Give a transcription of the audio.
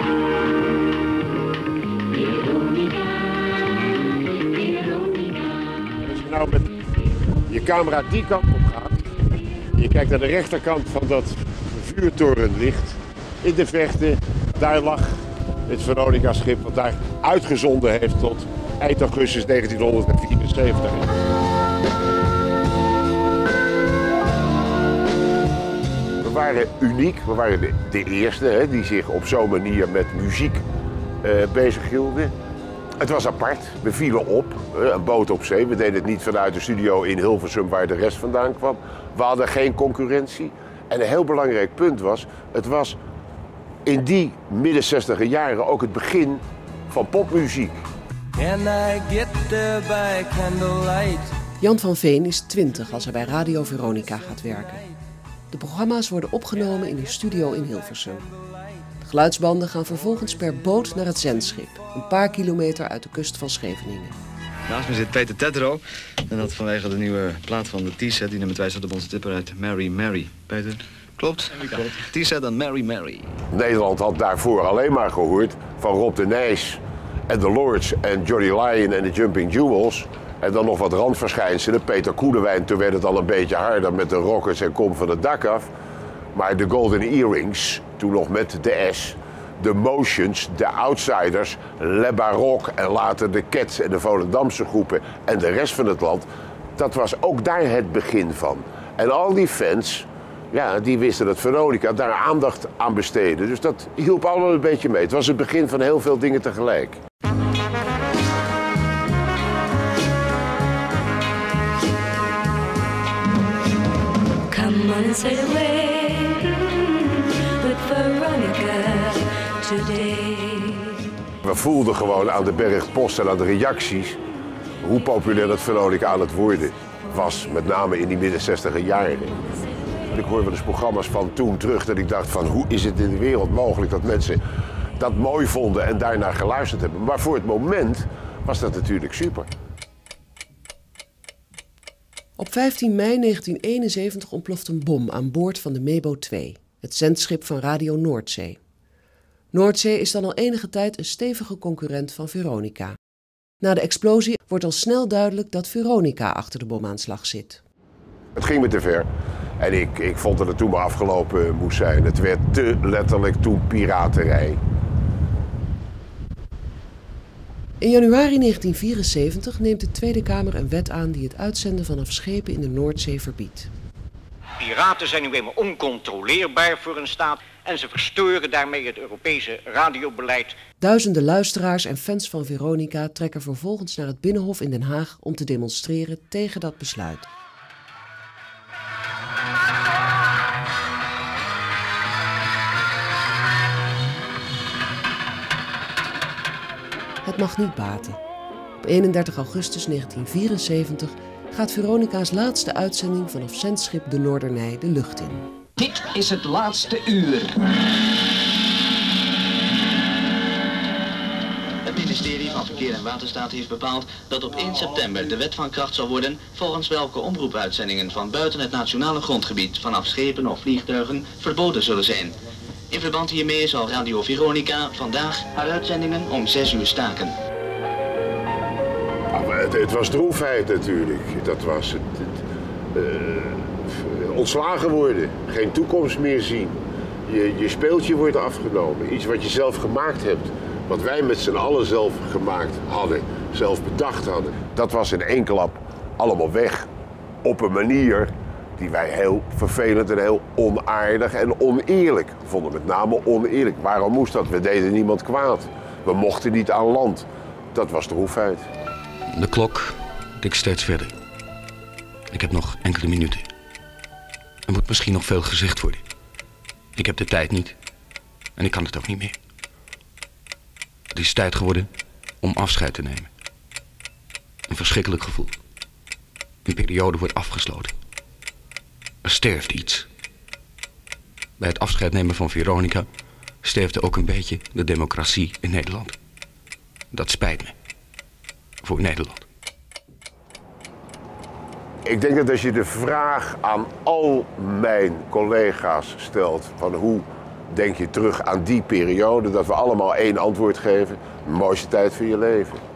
Als je nou met je camera die kant op gaat, je kijkt naar de rechterkant van dat vuurtorenlicht in de verte, daar lag het Veronica-schip wat daar uitgezonden heeft tot eind augustus 1974. We waren uniek, we waren de eerste die zich op zo'n manier met muziek bezighielden. Het was apart, we vielen op, een boot op zee. We deden het niet vanuit de studio in Hilversum waar de rest vandaan kwam. We hadden geen concurrentie. En een heel belangrijk punt was, het was in die midden 60er jaren ook het begin van popmuziek. Jan van Veen is 20 als hij bij Radio Veronica gaat werken. De programma's worden opgenomen in een studio in Hilversum. De geluidsbanden gaan vervolgens per boot naar het zendschip, een paar kilometer uit de kust van Scheveningen. Naast me zit Peter Tetro. En dat vanwege de nieuwe plaat van de T-set. Die nummer 2 staat op onze tipper uit Mary Mary. Peter? Klopt. T-set en Mary Mary. Nederland had daarvoor alleen maar gehoord van Rob de Nijs en de Lords en Johnny Lyon en de Jumping Jewels. En dan nog wat randverschijnselen. Peter Koelewijn, toen werd het al een beetje harder met de Rockers en Kom van het dak af. Maar de Golden Earrings, toen nog met de S. De Motions, de Outsiders, Le Baroque en later de Cats en de Volendamse groepen en de rest van het land. Dat was ook daar het begin van. En al die fans, ja, die wisten dat Veronica daar aandacht aan besteedde. Dus dat hielp allemaal een beetje mee. Het was het begin van heel veel dingen tegelijk. Come on and sail away with Veronica today. We voelden gewoon aan de berg post en aan de reacties hoe populair dat Veronica aan het worden was. Met name in die midden 60er jaren. Ik hoor wel eens programma's van toen terug dat ik dacht van hoe is het in de wereld mogelijk dat mensen dat mooi vonden en daarnaar geluisterd hebben. Maar voor het moment was dat natuurlijk super. Op 15 mei 1971 ontploft een bom aan boord van de Mebo II, het zendschip van Radio Noordzee. Noordzee is dan al enige tijd een stevige concurrent van Veronica. Na de explosie wordt al snel duidelijk dat Veronica achter de bomaanslag zit. Het ging me te ver en ik vond dat het toen maar afgelopen moest zijn. Het werd te letterlijk toen piraterij. In januari 1974 neemt de Tweede Kamer een wet aan die het uitzenden vanaf schepen in de Noordzee verbiedt. Piraten zijn nu eenmaal oncontroleerbaar voor een staat en ze verstoren daarmee het Europese radiobeleid. Duizenden luisteraars en fans van Veronica trekken vervolgens naar het Binnenhof in Den Haag om te demonstreren tegen dat besluit. Het mag niet baten. Op 31 augustus 1974 gaat Veronica's laatste uitzending vanaf zendschip de Noordernij de lucht in. Dit is het laatste uur. Het ministerie van Verkeer en Waterstaat heeft bepaald dat op 1 september de wet van kracht zal worden volgens welke omroepuitzendingen van buiten het nationale grondgebied vanaf schepen of vliegtuigen verboden zullen zijn. In verband hiermee zal Radio Veronica vandaag haar uitzendingen om 6 uur staken. Het was droefheid natuurlijk. Dat was het ontslagen worden, geen toekomst meer zien. Je speeltje wordt afgenomen, iets wat je zelf gemaakt hebt. Wat wij met z'n allen zelf gemaakt hadden, zelf bedacht hadden. Dat was in één klap allemaal weg. Op een manier die wij heel vervelend en heel onaardig en oneerlijk vonden. Met name oneerlijk. Waarom moest dat? We deden niemand kwaad. We mochten niet aan land. Dat was droefheid. De klok tikt steeds verder. Ik heb nog enkele minuten. Er moet misschien nog veel gezegd worden. Ik heb de tijd niet. En ik kan het ook niet meer. Het is tijd geworden om afscheid te nemen. Een verschrikkelijk gevoel. Een periode wordt afgesloten. Er sterft iets. Bij het afscheid nemen van Veronica sterfde ook een beetje de democratie in Nederland. Dat spijt me. Voor Nederland. Ik denk dat als je de vraag aan al mijn collega's stelt van hoe denk je terug aan die periode, dat we allemaal één antwoord geven. De mooiste tijd van je leven.